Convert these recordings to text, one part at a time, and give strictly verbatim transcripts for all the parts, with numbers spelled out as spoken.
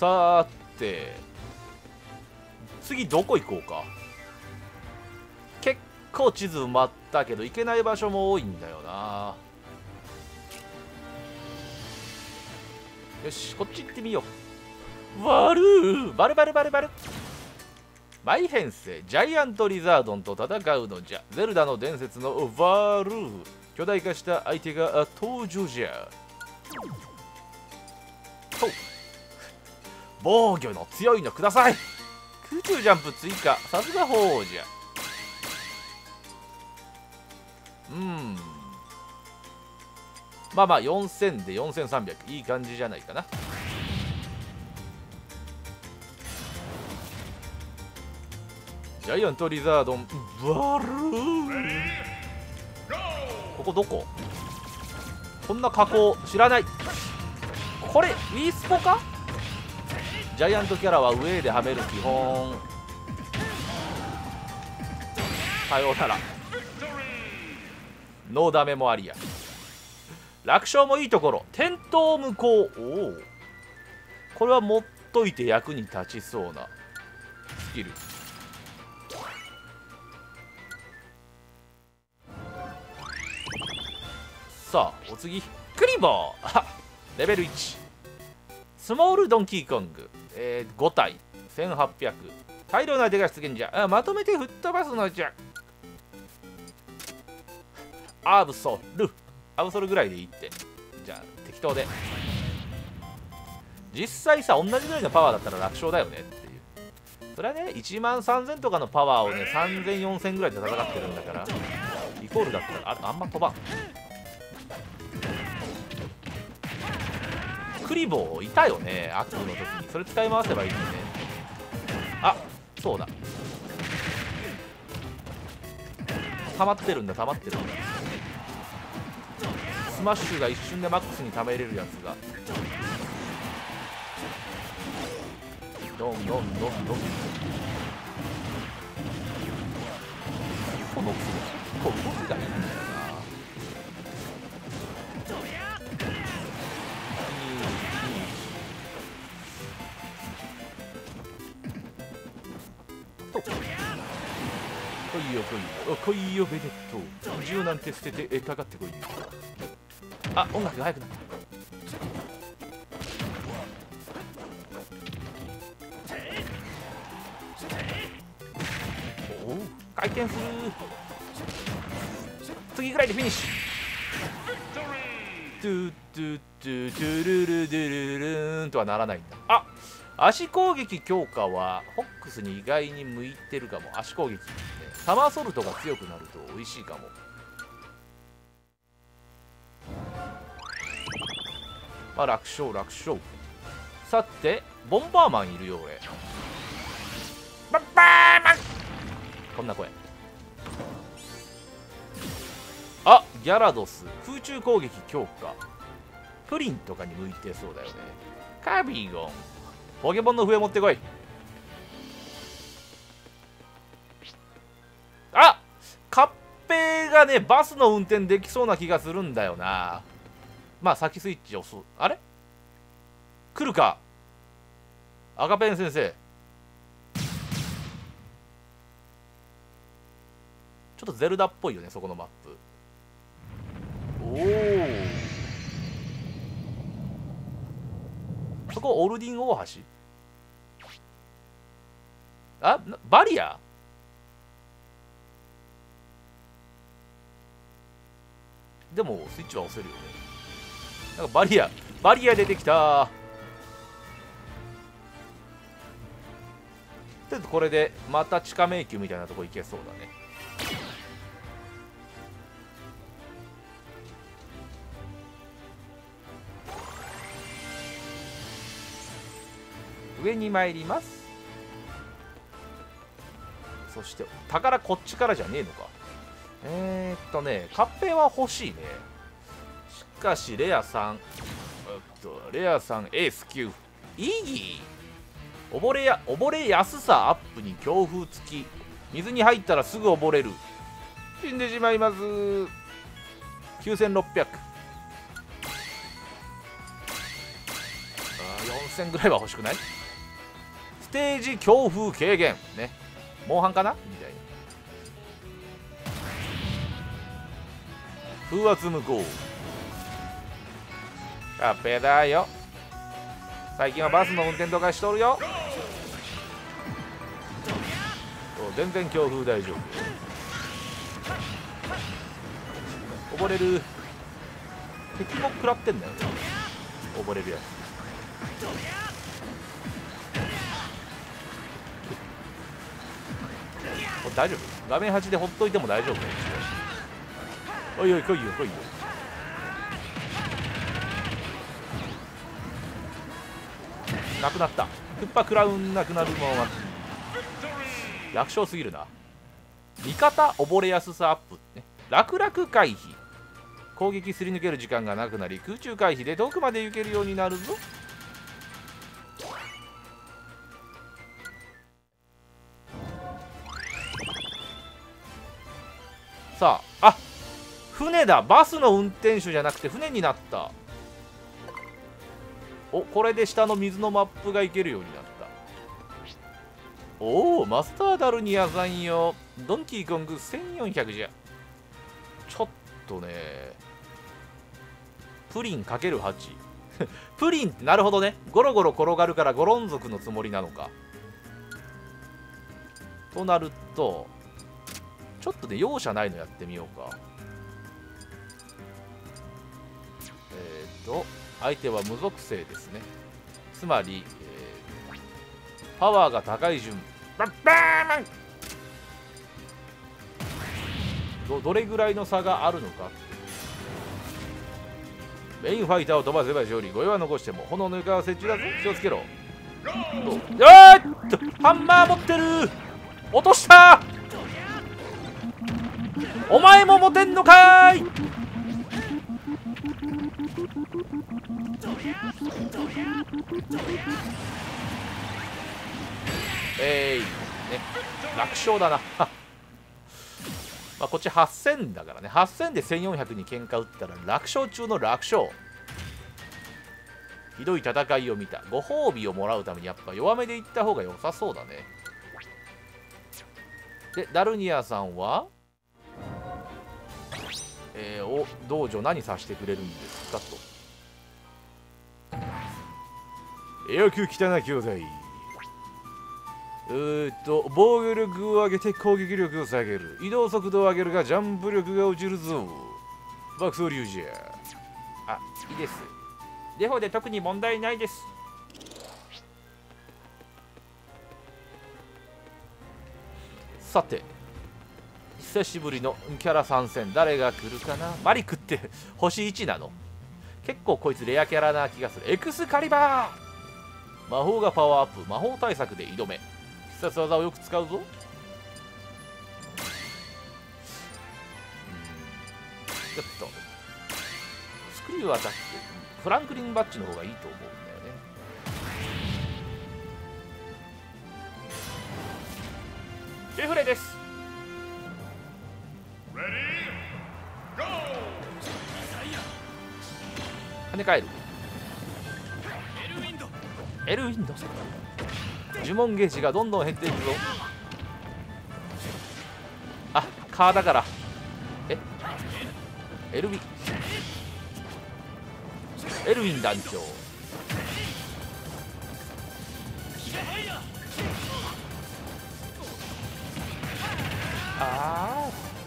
さーて次どこ行こうか。結構地図埋まったけど行けない場所も多いんだよな。よし、こっち行ってみよう。ワルーバルバルバルバル。マイ編成ジャイアントリザードンと戦うのじゃ。ゼルダの伝説のワルー巨大化した相手が登場じゃ。と防御の強いのください。空中ジャンプ追加、さすが王者。うん、まあまあよんせんでよんせんさんびゃく、いい感じじゃないかな。ジャイアントリザードンバルー。ここどこ？こんな加工知らない。これウィースポか？ジャイアントキャラは上ではめる基本。さようなら。ノーダメもありや。楽勝もいいところ。転倒無効。おお、これは持っといて役に立ちそうなスキル。さあお次クリボーレベルいち。スモールドンキーコング、えー、ご体せんはっぴゃく。大量な手が出現じゃ。あ、まとめて吹っ飛ばすのじゃ。アブソルアブソルぐらいでいいって。じゃあ適当で。実際さ同じぐらいのパワーだったら楽勝だよねっていう。それはねいちまんさんぜんとかのパワーをねさんぜんよんせんぐらいで戦ってるんだからイコールだったら あ, あんま飛ばん。クリボーいたよね、アクの時に。それ使い回せばいいのね。あ、そうだ、溜まってるんだ溜まってるんだ。スマッシュが一瞬でマックスに溜めれるやつがどんどんどんどん。このこう動きがいいんだよな。来いよ来いよ来いよベネット。銃なんて捨ててかかってこいよ。あ、音楽が速くなった。おお、回転する。次ぐらいでフィニッシュ。トゥトゥトゥトゥルルルルルーンとはならないんだ。あ、足攻撃強化はホックスに意外に向いてるかも。足攻撃、ね、サマーソルトが強くなると美味しいかも。まあ楽勝楽勝。さてボンバーマンいるよ俺。バンバーマン、こんな声。あ、ギャラドス空中攻撃強化。プリンとかに向いてそうだよね。カビゴンポケモンの笛持ってこい。あ、カッペがねバスの運転できそうな気がするんだよな。まあ先スイッチ押す。あれ来るか赤ペン先生。ちょっとゼルダっぽいよねそこのマップ。おお、そこオルディン大橋。あ、バリアでもスイッチは押せるよね。なんかバリアバリア出てきた。とりあえずこれでまた地下迷宮みたいなとこ行けそうだね。上に参ります。そして宝こっちからじゃねえのか。えー、っとねカッペは欲しいね。しかしレアさん、えっとレアさんエースきゅうイギー溺れや溺れやすさアップに強風付き。水に入ったらすぐ溺れる。死んでしまいます。きゅうせんろっぴゃく。あよんせんぐらいは欲しくない？ステージ強風軽減ね、モンハンかなみたいな。風圧無効。カペだよ。最近はバスの運転とかしとるよ。全然強風大丈夫。溺れる。敵も食らってんだよ。溺れるやつ。大丈夫？画面端でほっといても大丈夫。おいおい、来いよ来いよ。なくなった。クッパクラウンなくなるまま楽勝すぎるな。味方溺れやすさアップね。楽々回避。攻撃すり抜ける時間がなくなり、空中回避で遠くまで行けるようになるぞ。さあ、あ、船だ。バスの運転手じゃなくて船になった。お、これで下の水のマップが行けるようになった。おお、マスターダルニアさんよ。ドンキーコングせんよんひゃくじゃ。ちょっとね、プリン かけるはち プリンってなるほどね。ゴロゴロ転がるからゴロン族のつもりなのか。となるとちょっとね、容赦ないのやってみようか。えっ、ー、と相手は無属性ですね。つまり、えー、パワーが高い順。バッバーン ど, どれぐらいの差があるのか。メインファイターを飛ばせば勝利。ご用は残しても炎の床は設置だぞ。気をつけろ。えーっとハンマー持ってる。落とした。お前も持てんのかい。えい、ね、楽勝だな。まあこっちはっせんだからね。はっせんでせんよんひゃくに喧嘩打ったら楽勝中の楽勝。ひどい戦いを見た。ご褒美をもらうためにやっぱ弱めでいった方が良さそうだね。でダルニアさんはえー、お道場何させてくれるんですかと。よく来たな兄弟。うーっと防御力を上げて攻撃力を下げる。移動速度を上げるがジャンプ力が落ちるぞ。爆走流じゃ。あ、いいです。デフォで特に問題ないです。さて久しぶりのキャラ参戦。誰が来るかな。マリクって星いちなの。結構こいつレアキャラな気がする。エクスカリバー。魔法がパワーアップ。魔法対策で挑め。必殺技をよく使うぞ。ちょっとスクリューアタック、フランクリンバッジの方がいいと思うんだよね。デフレです。跳ね返る。エルウィンド。呪文ゲージがどんどん減っていくぞ。あ、カーだから。えエルウィンエルウィン団長。ああ、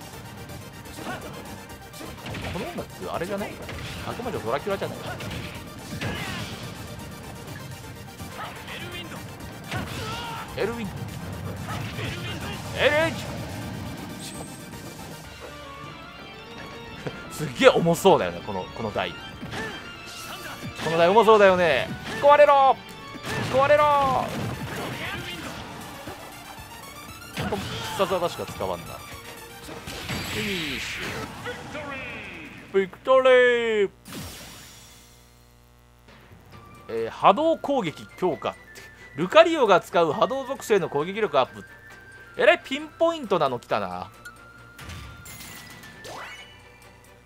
この音楽あれじゃない？悪魔女ドラキュラじゃない？エルウィンエルウィンすっげえ重そうだよね、このこの台。この台重そうだよね。壊れろ壊れろ。必殺技しか使わんな。フィニッシュビクトリー。えー、波動攻撃強化。ルカリオが使う波動属性の攻撃力アップ。えらいピンポイントなの来たな。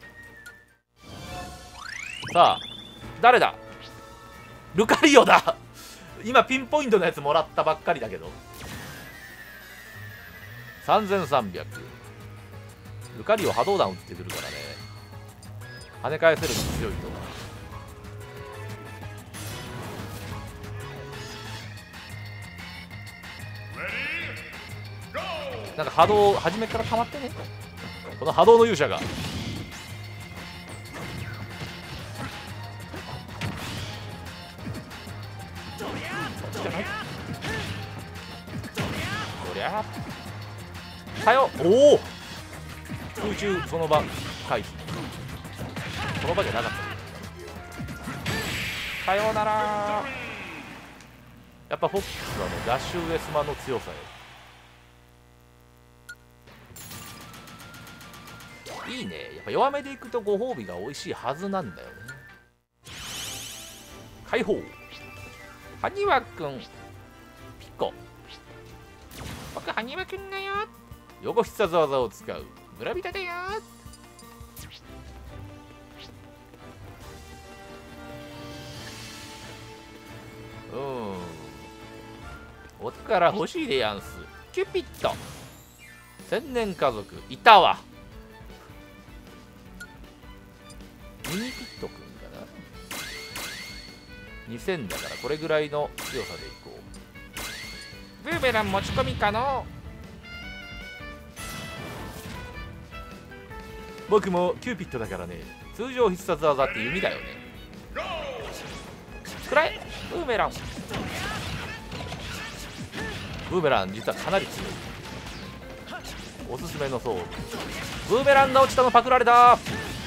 さあ誰だ。ルカリオだ。 今ピンポイントのやつもらったばっかりだけど。さんぜんさんびゃく。ルカリオ波動弾打ってくるからね、跳ね返せるの強いと。なんか波動初めから溜まってね、この波動の勇者が。そりゃさよ、おお空中その場回避、その場じゃなかったさようなら。やっぱフォックスはねダッシュ上スマの強さよ。いいね、やっぱ弱めでいくとご褒美が美味しいはずなんだよね。解放はにわくんピコ、僕はにわくんだよ、横必殺技を使う村人だよ。うんお宝欲しいでやんす。キュピット千年家族いたわ。ミニピットくんかな。にせんだからこれぐらいの強さでいこう。ブーメラン持ち込み可能。僕もキューピットだからね、通常必殺技って弓だよね。くらえブーメラン。ブーメラン実はかなり強い。おすすめのそうブーメランが落ちたのパクられた。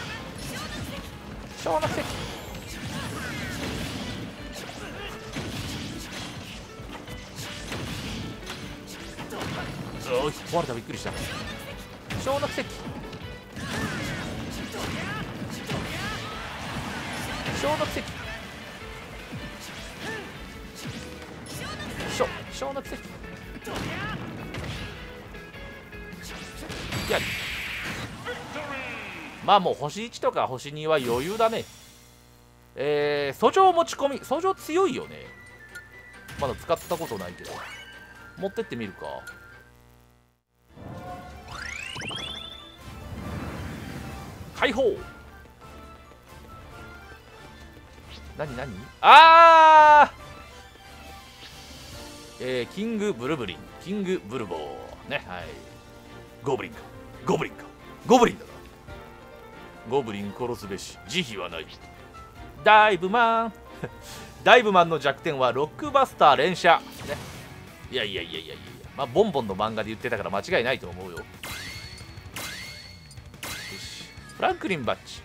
小の奇跡。おい壊れた、びっくりした。小の奇跡小の奇跡小小の奇跡やり。まあもう星いちとか星には余裕だね。えー、訴状持ち込み、訴状強いよね。まだ使ったことないけど持ってってみるか。解放。何何あーえー、キングブルブリン、キングブルボーね、はい。ゴブリンかゴブリンかゴブリンだな。ゴブリン殺すべし慈悲はない。ダイブマンダイブマンの弱点はロックバスター連射ね。いやいやいやいやいや、まあボンボンの漫画で言ってたから間違いないと思うよ。よし、フランクリンバッジ。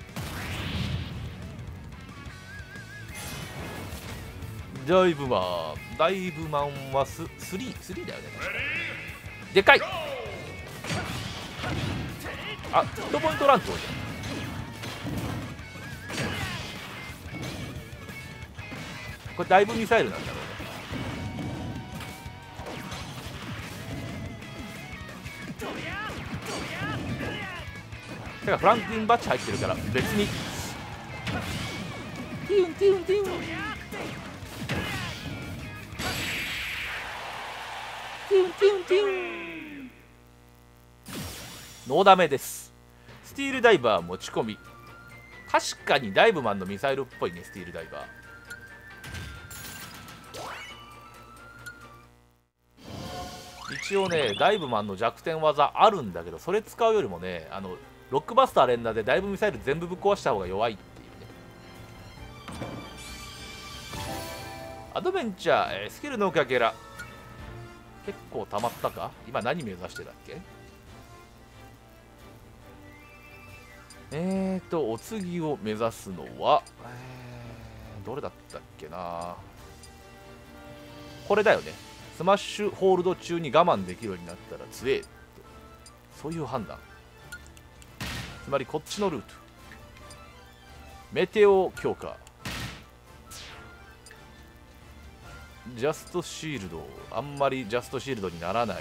ダイブマンダイブマンはススリースリーだよね。でかい。あ、ヒットポイントランクじゃん。これだいぶミサイルなんだろうね。てかフランクリンバッジ入ってるから別にティウンティウンティウンティウンティウンティウンノーダメです。スティールダイバー持ち込み。確かにダイブマンのミサイルっぽいね、スティールダイバー。一応ねダイブマンの弱点技あるんだけど、それ使うよりもね、あのロックバスター連打でダイブミサイル全部ぶっ壊した方が弱いっていうね。アドベンチャー、えー、スキルのかけら結構たまったか。今何目指してたっけ。えーとお次を目指すのは、えー、どれだったっけな。これだよね。スマッシュホールド中に我慢できるようになったら強えと、そういう判断。つまりこっちのルート。メテオ強化。ジャストシールド、あんまりジャストシールドにならない。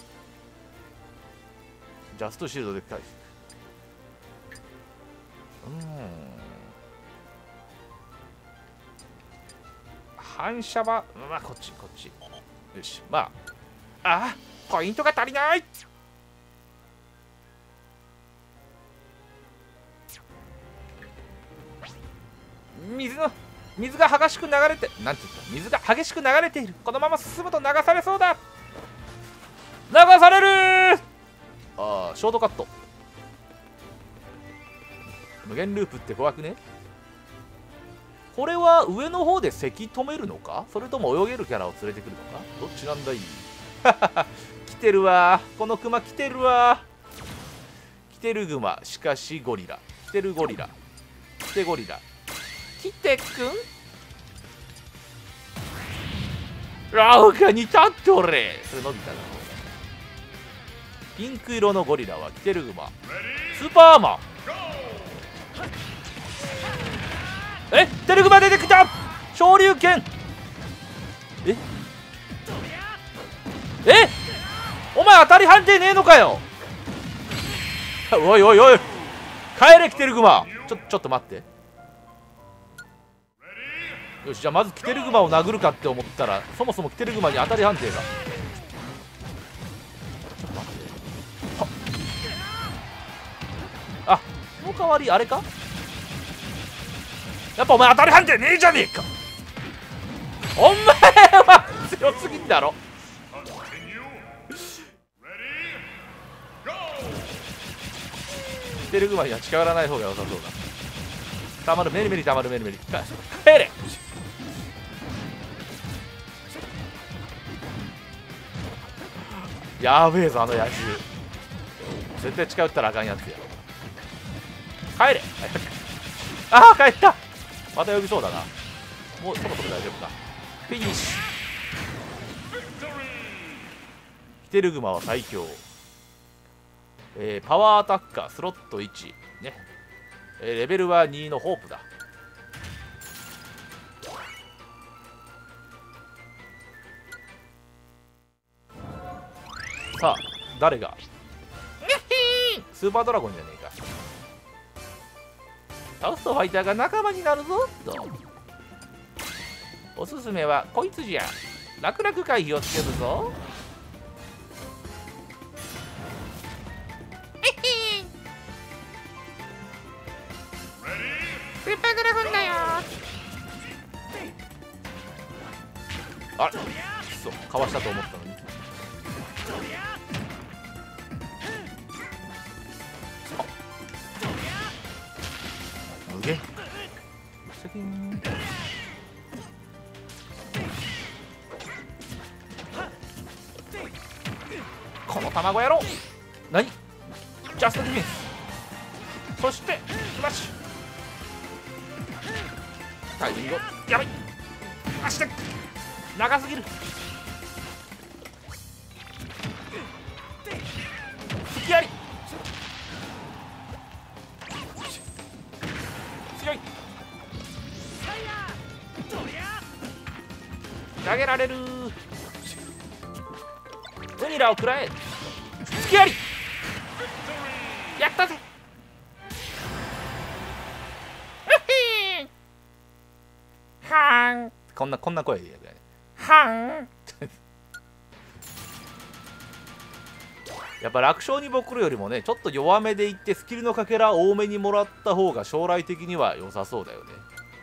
ジャストシールドで回復。うん反射はまあこっちこっち。よし、まああポイントが足りない。水の水が激しく流れてなんて言った水が激しく流れている。このまま進むと流されそうだ。流される。ああショートカット。無限ループって怖くね。これは上の方でせき止めるのか、それとも泳げるキャラを連れてくるのか、どっちなんだい。来てるわこのクマ来てるわ。来てるグマ、しかしゴリラ、来てるゴリラ、来てゴリラ、来てくんラウカに立っておれ。それ伸びたな。ピンク色のゴリラは来てるグマ、スーパーマン。えテルグマ出てきた。昇竜拳。ええお前当たり判定ねえのかよ。おいおいおい帰れキテルグマ。ちょちょっと待って。よしじゃあまずキテルグマを殴るかって思ったら、そもそもキテルグマに当たり判定が。ちょっと待って。あその代わりあれか、やっぱお前当たり判定ねえじゃねえか。お前は強すぎんだろ。キテルグマには近寄らない方が良さそうだ。たまるメリメリたまるメリメリ帰れ。やべえぞあの野獣。絶対近寄ったらあかんやつや。帰れああ帰った。また呼びそうだな。もうそろそろ大丈夫か。フィニッシュ。キテルグマは最強。えー、パワーアタッカースロットいちね、えー、レベルはにのホープだ。さあ誰がスーパードラゴンじゃねえか。倒すとファイターが仲間になるぞと。おすすめはこいつじゃ。楽々回避をつけるぞ。スーパードラゴンだよ。あれそうかわしたと思ったのに。無限この卵野郎。何ジャストディフェンス。そしてスマッシュ。タイミングやばい。足で長すぎる。隙あり強い。投げられる。ウニラを食らえ。隙ありやったぜ。はーんこんなこんな声で言うからね。はーんやっぱ楽勝にボクるよりもね、ちょっと弱めでいってスキルのかけら多めにもらった方が将来的には良さそうだよね。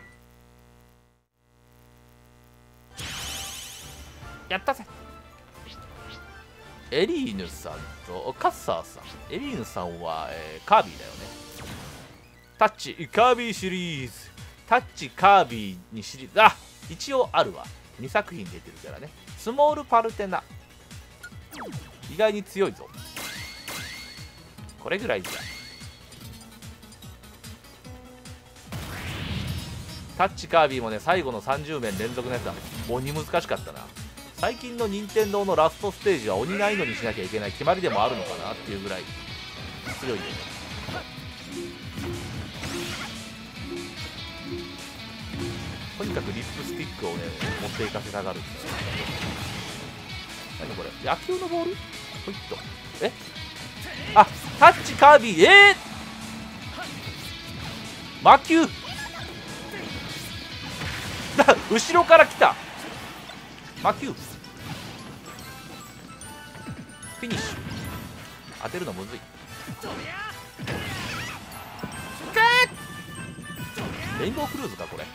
やったぜ。エリーヌさんとカッサーさん。エリーヌさんは、えー、カービィだよね。タッチカービィシリーズ。タッチカービィにシリーズ、あ一応あるわ。にさく品出てるからね。スモールパルテナ意外に強いぞ。これぐらいじゃ。タッチカービィもね最後のさんじゅう面連続のやつは鬼難しかったな。最近の任天堂のラストステージは鬼難易度にしなきゃいけない決まりでもあるのかなっていうぐらい強いよね。とにかくリップスティックをね持っていかせたがるんだよ。何これ野球のボール。ほいっとえあタッチカービィえー、魔球だ後ろから来た。 魔球フィニッシュ。当てるのむずい。レインボークルーズかこれ。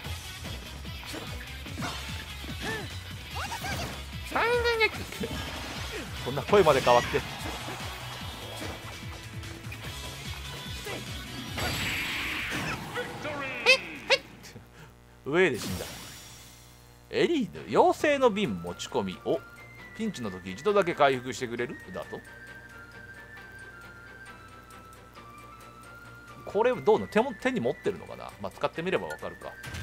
こんな声まで変わって上で死んだ。エリーヌ妖精の瓶持ち込み。お、ピンチの時一度だけ回復してくれるだと。これどうなの。手も手に持ってるのかな。まあ使ってみればわかるか。